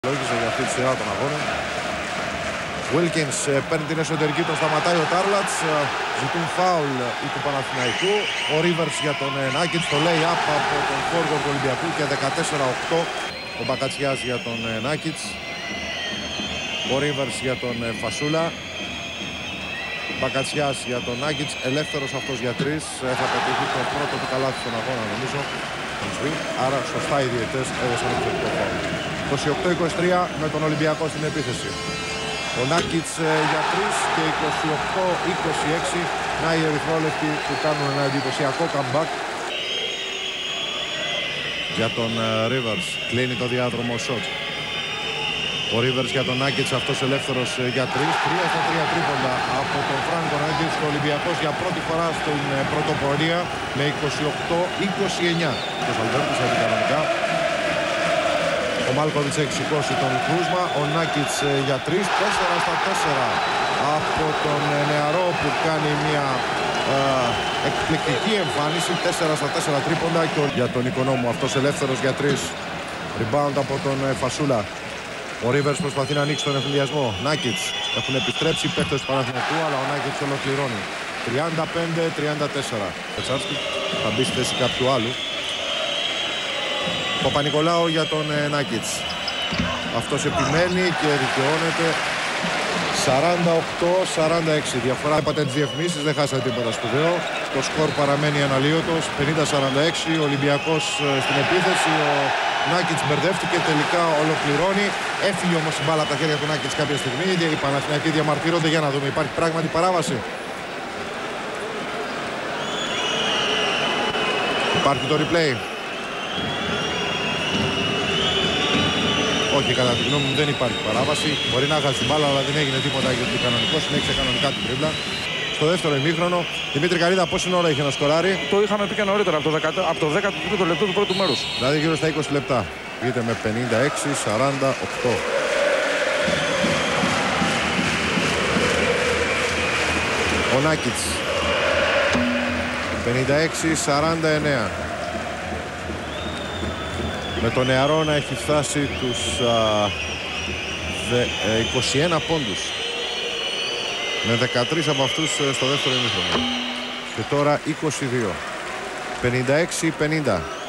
Λόγιζε για αυτή τη σειρά των αγώνων. Wilkins παίρνει την εσωτερική, τον σταματάει ο Τάρλατς. Ζητούν φάουλ του Παναθηναϊκού. Ο Rivers για τον Νάκιτς, το lay-up από τον forward του Ολυμπιακού και 14-8. Ο Μπακατσιάς για τον Νάκιτς. Ο Rivers για τον Φασούλα. Μπακατσιάς για τον Νάκιτς, ελεύθερος αυτός για τρεις. Θα πετύχει το πρώτο του καλάθι στον αγώνα νομίζω. Άρα σωστά οι διαιτές έδωσαν επιθετικό φάουλ. 28-23 με τον Ολυμπιακό στην επίθεση. Ο Νάκιτς για 3 και 28-26. Να οι ερυθρόλεπτοι που κάνουν ένα εντυπωσιακό comeback. Για τον Rivers κλείνει το διάδρομο shot. Ο Rivers για τον Νάκιτς, αυτός ελεύθερος για 3. 3-3 τρίποντα από τον Φράνκο Νάκιτς. Ο Ολυμπιακός για πρώτη φορά στην πρωτοπορία με 28-29. Ο Σαλβέρτης αντικανονικά. Ο Μάλκοβιτς έχει σηκώσει τον κρούσμα. Ο Νάκιτς για 3. 4-4 από τον νεαρό που κάνει μια εκπληκτική εμφάνιση. 4-4 τρίποντα και για τον Οικονόμου, αυτός ελεύθερος για 3. Rebound από τον Φασούλα. Ο Rivers προσπαθεί να ανοίξει τον ευθυνδιασμό. Νάκιτς, έχουν επιστρέψει οι παίκτες του Παναθηναϊκού, αλλά ο Νάκιτς ολοκληρώνει. 35-34. Πετσάρσκι θα μπει στη θέση κάποιου άλλου. Παπα-Νικολάου για τον Νάκιτς. Αυτός επιμένει και δικαιώνεται. 48-46. Διαφορά είπατε τις διαφημίσεις, δεν χάσατε τίποτα σπουδαίο. Το σκορ παραμένει αναλύωτος. 50-46. Ο Ολυμπιακός στην επίθεση. Ο Νάκιτς μπερδεύτηκε, τελικά ολοκληρώνει. Έφυγε όμως η μπάλα από τα χέρια του Νάκιτς κάποια στιγμή. Οι Παναθηναϊκοί διαμαρτύρονται. Για να δούμε, υπάρχει πράγματι παράβαση. Υπάρχει το replay. Όχι, κατά τη γνώμη μου δεν υπάρχει παράβαση. Μπορεί να χάσει την μπάλα, αλλά δεν έγινε τίποτα γιατί κανονικό συνέχισε κανονικά την τρίμπλα. Στο δεύτερο ημίχρονο, Δημήτρη Καρίδα, πόση ώρα έχει να σκοράρει? Το είχαμε πει και νωρίτερα, από το 13ο λεπτό του πρώτου μέρους. Δηλαδή γύρω στα 20 λεπτά. Βγείτε με 56-48. Ο Νάκιτς. 56-49. Με το νεαρό να έχει φτάσει τους 21 πόντους. Με 13 από αυτούς στο δεύτερο ημίχρονο. Και τώρα 22. 56-50.